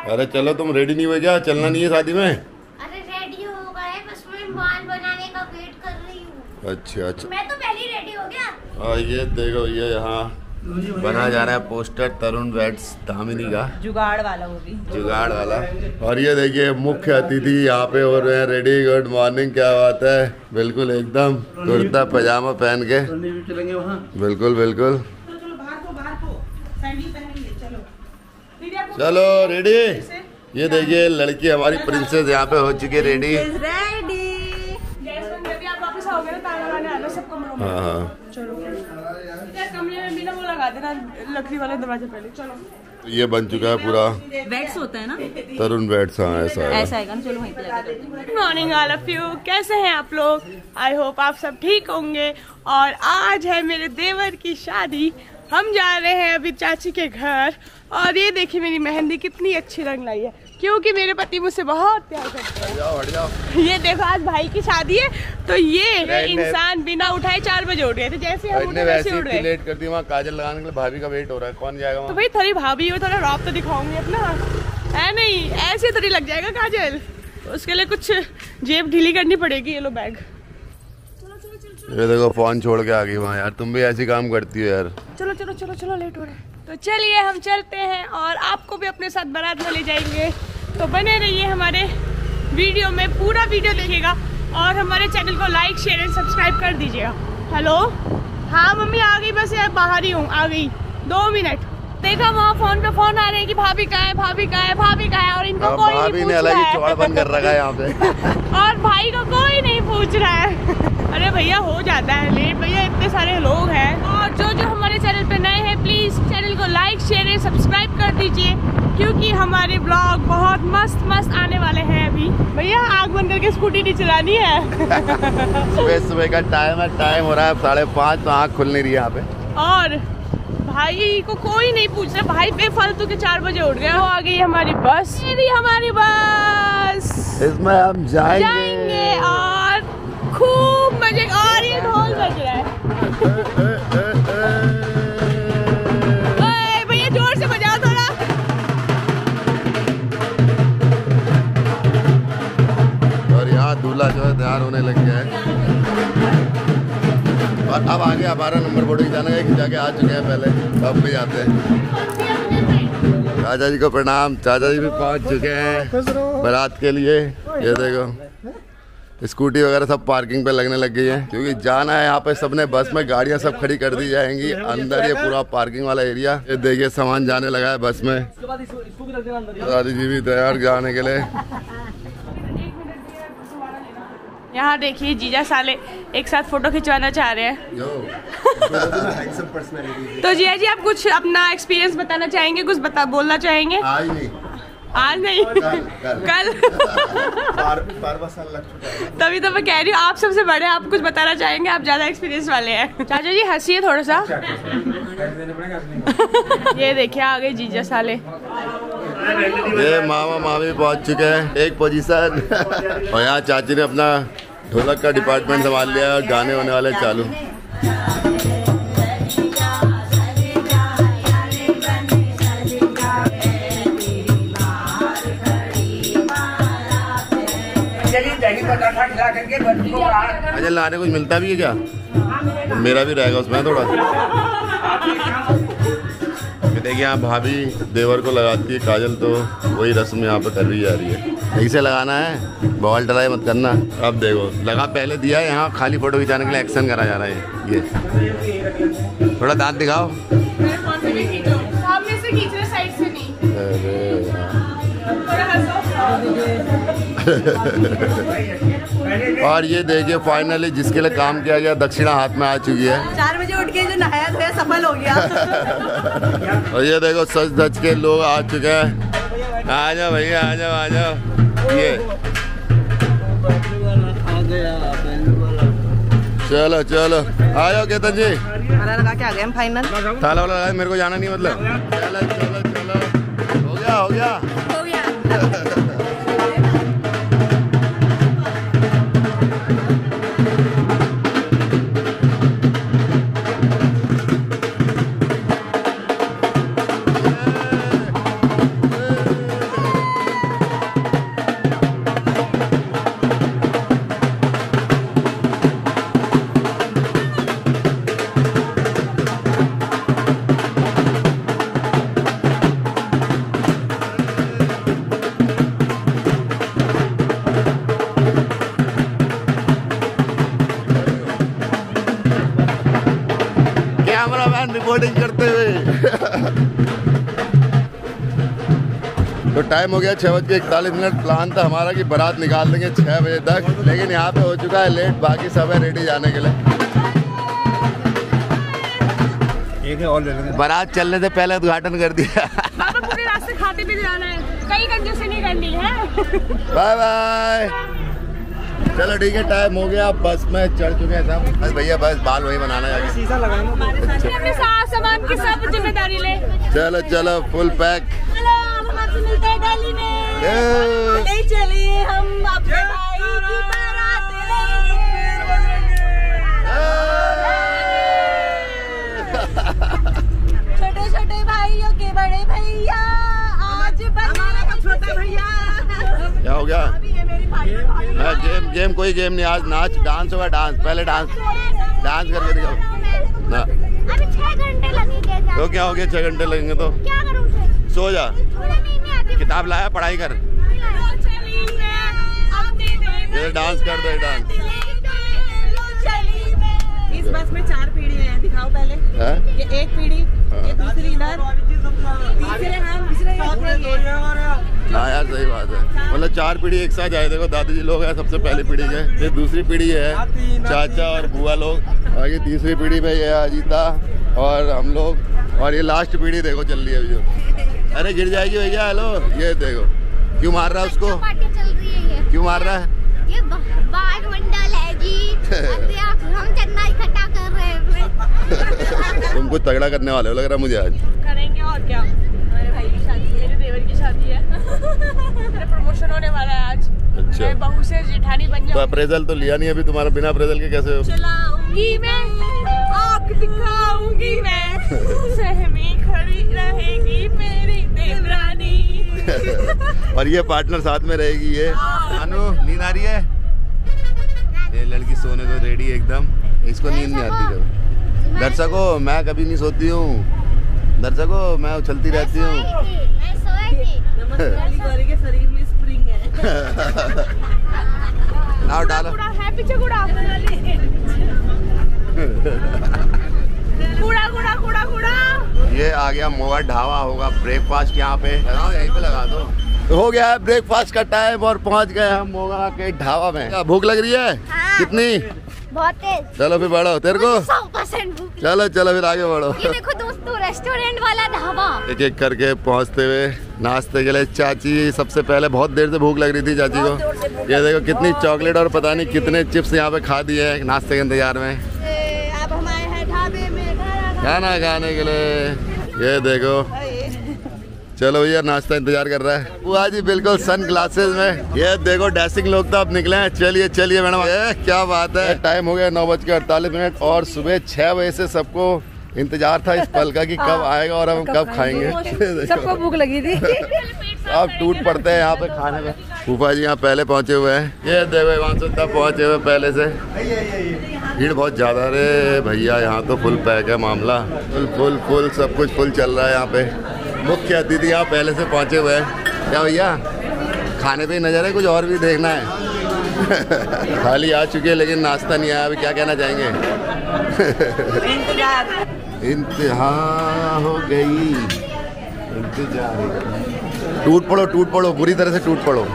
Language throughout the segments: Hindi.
अरे चलो, तुम रेडी नहीं हुए क्या? चलना नहीं है शादी में? अरे रेडी हो गए, बस मैं बाल बनाने का वेट कर रही हूँ। अच्छा अच्छा, मैं तो पहले ही रेडी हो गया। और ये देखो, ये यहाँ बना जा रहा है पोस्टर तरुण वेड्स दामिनी का, जुगाड़ वाला, वो भी जुगाड़ वाला। और ये देखिए मुख्य अतिथि यहाँ पे हो रहे हैं रेडी। गुड मॉर्निंग, क्या बात है? बिल्कुल एकदम कुर्ता पजामा पहन के, बिल्कुल बिल्कुल। चलो रेडी। ये देखिए लड़की हमारी प्रिंसेस यहाँ पे हो चुकी है रेडी। हाँ हाँ, कमरे में भी ना वो लगा देना लकड़ी वाले दरवाजे पहले। चलो, ये बन चुका है पूरा वेट्स होता है ना, तरुण वेड्स। हाँ ऐसा है, ऐसा है। चलो वहीं पे लगा देते हैं। Good morning all of you, कैसे हैं आप लोग? आई होप आप सब ठीक होंगे। और आज है मेरे देवर की शादी। हम जा रहे हैं अभी चाची के घर। और ये देखिए मेरी मेहंदी कितनी अच्छी रंग लाई है, क्योंकि मेरे पति मुझसे बहुत प्यार करते हैं। हट जाओ। ये देखो आज भाई की शादी है, तो ये इंसान बिना उठाए 4 बजे उठ गए थे। जैसे हम उठे वैसे उठ गए। लेट कर दी, वहाँ काजल लगाने के लिए भाभी का वेट हो रहा है। कौन जाएगा वहाँ? तो भाई थोड़ी भाभी हो, थोड़ा रॉब तो दिखाऊंगी अपना, है नहीं? ऐसे थोड़ी लग जाएगा काजल, उसके लिए कुछ जेब ढीली करनी पड़ेगी। ये लो बैग। ये देखो फोन छोड़ के आ गई वहाँ। यार तुम भी ऐसी काम करती हो यार। चलो चलो चलो चलो, लेट हो रहे हैं। तो चलिए हम चलते हैं और आपको भी अपने साथ बारात में ले जाएंगे। तो बने रहिए हमारे वीडियो में, पूरा वीडियो देखिएगा और हमारे चैनल को लाइक शेयर एंड सब्सक्राइब कर दीजिएगा। हेलो, हाँ मम्मी आ गई, बस यार बाहर ही हूँ, आ गई 2 मिनट। देखा वहाँ फोन पे फोन आ रहे हैं कि भाभी कहाँ है, भाभी कहाँ है, भाभी कहाँ है, और इनको कोई नहीं पूछ रहा है। चौड़ बंद कर रखा है यहाँ पे। और भाई को कोई नहीं पूछ रहा है। अरे भैया हो जाता है लेट, भैया इतने सारे लोग हैं। और जो जो हमारे चैनल पे नए हैं प्लीज चैनल को लाइक शेयर एंड सब्सक्राइब कर दीजिए, क्योंकि हमारे ब्लॉग बहुत मस्त मस्त आने वाले हैं। अभी भैया आग बंद करके स्कूटी नहीं चलानी है। सुबह सुबह का टाइम है, टाइम हो रहा है 5:30, तो आँख खुल नहीं रही है यहाँ पे। और भाई को कोई नहीं पूछ रहा, भाई बेफालतू के 4 बजे उठ गया। वो आ गई हमारी बस, ये भी हमारी बस, इसमें हम जाएंगे और खूब मजे। और ये ढोल बज रहा है। भैया जोर से बजाओ थोड़ा। और यहाँ दूल्हा जो है तैयार होने लग गया है। और अब आगे 12 नंबर बोर्ड की जाना है कि जाके आ चुके हैं पहले, अब भी जाते हैं। चाचा जी को प्रणाम, चाचा जी भी पहुंच चुके हैं बारात के लिए। ये देखो स्कूटी वगैरह सब पार्किंग पे लगने लग गई है, क्योंकि जाना है यहाँ पे सबने। बस में गाड़ियाँ सब खड़ी कर दी जाएंगी अंदर, ये पूरा पार्किंग वाला एरिया। ये देखिए सामान जाने लगा है बस में। दादी जी भी तैयार जाने के लिए। यहाँ देखिए जीजा साले एक साथ फोटो खिंचवाना चाह रहे हैं। तो जीजा जी आप कुछ अपना एक्सपीरियंस बताना चाहेंगे, कुछ बोलना चाहेंगे? आज नहीं कल। 12 साल लग चुका है। तभी तो मैं कह रही हूँ आप सबसे बड़े, आप कुछ बताना चाहेंगे, आप ज्यादा एक्सपीरियंस वाले हैं। चाचा जी हंसिए थोड़ा सा। ये देखिए आ गए जीजा साले। ये मामा मामी पहुंच चुके हैं, एक पोजीशन। और यहाँ चाची ने अपना ढोलक का डिपार्टमेंट संभाल लिया और गाने होने वाले चालू। अच्छा लाने कुछ मिलता भी है क्या? मेरा भी रहेगा उसमें थोड़ा। देखिए यहाँ भाभी देवर को लगाती है काजल, तो वही रस्म यहाँ पे कर रही जा रही है। यही से लगाना है, बॉल ट्राई मत करना। अब देखो लगा पहले दिया है, यहाँ खाली फोटो खिंचाने के लिए एक्शन करा जा रहा है। ये थोड़ा दांत दिखाओ। और ये देखिए फाइनली जिसके लिए काम किया गया दक्षिणा हाथ में आ चुकी है। 4 बजे उठ के जो नहाया था सफल हो गया। और ये देखो सच धज के लोग आ चुके हैं। आ जाओ भैया, आ जाओ आ जाओ। ये चलो चलो आ जाओ केतन जी। ताला लगा के आ गए हम फाइनल। ताला वाला लगा, मेरे को जाना नहीं मतलब। चलो चलो चलो, हो गया हो गया हो गया। तो टाइम हो गया 6:41। प्लान था हमारा कि बारात निकाल देंगे 6 बजे तक, लेकिन यहाँ पे हो चुका है लेट। बाकी सब है रेडी जाने के लिए। बारात चलने से पहले उद्घाटन कर दिया। पूरे रास्ते खाते भी जाना है, कहीं कंजूसी नहीं करनी है। Bye bye. चलो ठीक है, टाइम हो गया। बस में चढ़ चुके हैं सब। बस भैया बस बाल वही बनाना है, शीशा लगाना। अपने सामान की सब जिम्मेदारी ले। चलो चलो फुल पैक। मिलते हैं दिल्ली में। चलिए हम अपने भाई की बारात छोटे छोटे भाइयों के बड़े भैया, आज हमारा छोटा भैया। क्या हो गया? गेम कोई गेम नहीं, आज नाच डांस होगा। डांस पहले डांस करके दिखाओ ना। अभी 6 घंटे लगेंगे। तो क्या हो गया 6 घंटे लगेंगे तो क्या करूं फिर? सो जा। किताब लाया, पढ़ाई कर। ये डांस कर दो, डांस। इस बस में 4 पीढ़ी है, दिखाओ पहले। ये एक पीढ़ी, ये दूसरी इधर, तीसरे हम, हाँ यार सही बात है। मतलब 4 पीढ़ी एक साथ आए। देखो दादाजी लोग हैं सबसे पहली पीढ़ी के, फिर दूसरी पीढ़ी है चाचा और बुआ लोग, आगे तीसरी पीढ़ी में ये अजीता और हम लोग, और ये लास्ट पीढ़ी देखो चल रही है अभी जो। अरे गिर जाएगी भैया। हेलो, ये देखो क्यों मार रहा है उसको? पार्टी चल रही है ये। क्यों मार रहा है? ये बाल मंडल है जी। हम चंदा इकट्ठा कर रहे हैं। तुम कुछ तगड़ा करने वाले हो लग रहा है मुझे आज। करेंगे और क्या। हमारे भाई की शादी है, मेरे देवर की शादी है। मेरा प्रमोशन होने वाला है आज। अच्छा। मैं बहू से जेठानी बन तो जाऊँ। अप्रेजल तो लिया नहीं अभी तुम्हारा, बिना अप्रेजल के कैसे हो? चलाऊंगी मैं, आँख दिखाऊंगी मैं, सहमी खड़ी रहेगी मेरी देवरानी। और ये पार्टनर साथ में रहेगी। ये अनु नींद आ रही है? ये लड़की सोने को रेडी एकदम। इसको नींद नहीं आती कभी। दर्शकों मैं कभी नहीं सोती हूँ। दर्शकों मैं उछलती रहती हूँ। मैं सोई थी। के शरीर में स्प्रिंग है। आओ डालो। कूड़ा है पीछे, कूड़ा कूड़ा कूड़ा कूड़ा कूड़ा। ये आ गया मोगा ढाबा, होगा ब्रेकफास्ट यहाँ पे। लगाओ यहीं पे लगा दो। तो हो गया है ब्रेकफास्ट का टाइम और पहुँच गए हम मोगा के ढाबा में। क्या भूख लग रही है? हाँ। कितनी? बहुत तेज। चलो फिर बढ़ो। तेरे को 100% भूख। चलो चलो फिर आगे बढ़ो। ये देखो दोस्तों, रेस्टोरेंट वाला ढाबा। एक एक करके पहुंचते हुए नाश्ते के लिए। चाची सबसे पहले बहुत देर से भूख लग रही थी चाची को। ये देखो कितनी चॉकलेट और पता नहीं कितने चिप्स यहाँ पे खा दिए हैं नाश्ते के इंतजार में। अब हम आए हैं ढाबे में खाना खाने के लिए। ये देखो चलो भैया नाश्ता इंतजार कर रहा है। बुआ जी बिल्कुल सन ग्लासेस में। ये देखो डैशिंग लोग तो अब निकले हैं। चलिए चलिए मैडम, क्या बात है। टाइम हो गया 9:48 और सुबह 6 बजे से सबको इंतजार था इस पल का कि कब आएगा और हम कब खाएंगे। सबको भूख लगी थी। अब टूट पड़ते हैं यहाँ पे खाने में। फूफा जी यहाँ पहले पहुँचे हुए हैं। ये देखो वहाँ से तब पहुँचे हुए पहले से। भीड़ बहुत ज़्यादा। अरे भैया यहाँ तो फुल पैक है मामला। फुल फुल फुल सब कुछ फुल चल रहा है यहाँ पे। मुख्य अतिथि यहाँ पहले से पहुँचे हुए हैं। क्या भैया खाने पे ही नजर है, कुछ और भी देखना है? थाली आ चुकी है लेकिन नाश्ता नहीं आया। अभी क्या कहना चाहेंगे? इंतहा हो गई, इंतजार। टूट पड़ो बुरी तरह से टूट पड़ो।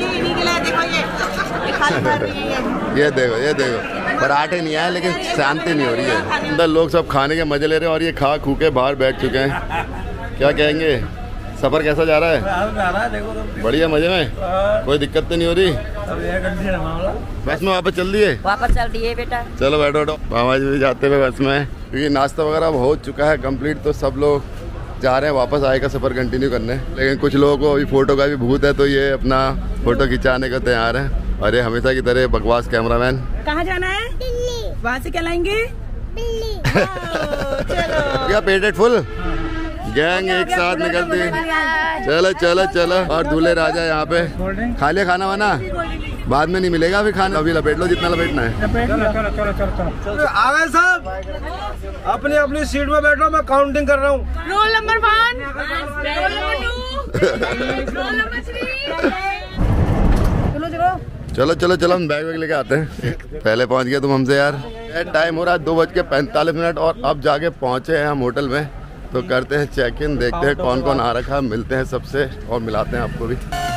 ये देखो पराठे नहीं आए लेकिन शांति नहीं हो रही है। अंदर लोग सब खाने के मजे ले रहे हैं और ये खा खू के बाहर बैठ चुके हैं। क्या कहेंगे, सफर कैसा जा रहा है? बढ़िया, मजे में, कोई दिक्कत तो नहीं हो रही? बस में वापस चल दिए? वापस चल दिए बेटा। चलो बैठो। मामा जी भी जाते हुए बस में, क्योंकि नाश्ता वगैरह अब हो चुका है कंप्लीट। तो सब लोग जा रहे हैं वापस आए का सफ़र कंटिन्यू करने। लेकिन कुछ लोगों को अभी फ़ोटो का भी भूत है, तो ये अपना फ़ोटो खिंचाने को तैयार है। और ये हमेशा की तरह बकवास कैमरामैन। कहाँ जाना है? दिल्ली। वहाँ से क्या लाएंगे? दिल्ली। क्या पेटेड फुल गैंग एक साथ निकलती। चलो चलो चलो। और दूल्हे राजा यहाँ पे। खा लिया खाना वाना? बाद में नहीं मिलेगा अभी खाना, अभी लपेट लो जितना लपेटना है। आ गए साहब, अपनी अपनी सीट में बैठो, मैं काउंटिंग कर रहा हूँ। Roll number 1, roll number 2, roll number 3। चलो चलो चलो, हम बैग वैग लेके आते हैं। पहले पहुंच गए तुम हमसे यार। टाइम हो रहा है 2:45 और अब जाके पहुंचे हैं हम होटल में। तो करते हैं चेक इन, देखते हैं कौन कौन आ रखा, मिलते हैं सबसे और मिलाते हैं आपको भी।